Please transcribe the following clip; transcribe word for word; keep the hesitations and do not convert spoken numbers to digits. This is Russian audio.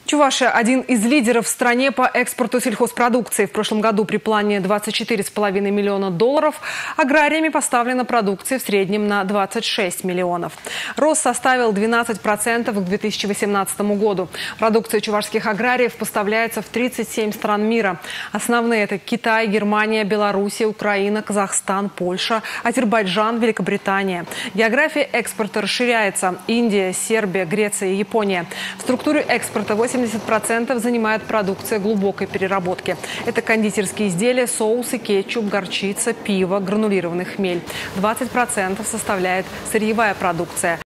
Чувашия – один из лидеров в стране по экспорту сельхозпродукции. В прошлом году при плане двадцать четыре с половиной миллиона долларов аграриями поставлена продукция в среднем на двадцать шесть миллионов. Рост составил двенадцать процентов к две тысячи восемнадцатому году. Продукция чувашских аграриев поставляется в тридцать семь стран мира. Основные – это Китай, Германия, Белоруссия, Украина, Казахстан, Польша, Азербайджан, Великобритания. География экспорта расширяется. Индия, Сербия, Греция и Япония. В структуре экспорта восемьдесят процентов занимает продукция глубокой переработки. Это кондитерские изделия, соусы, кетчуп, горчица, пиво, гранулированный хмель. двадцать процентов составляет сырьевая продукция.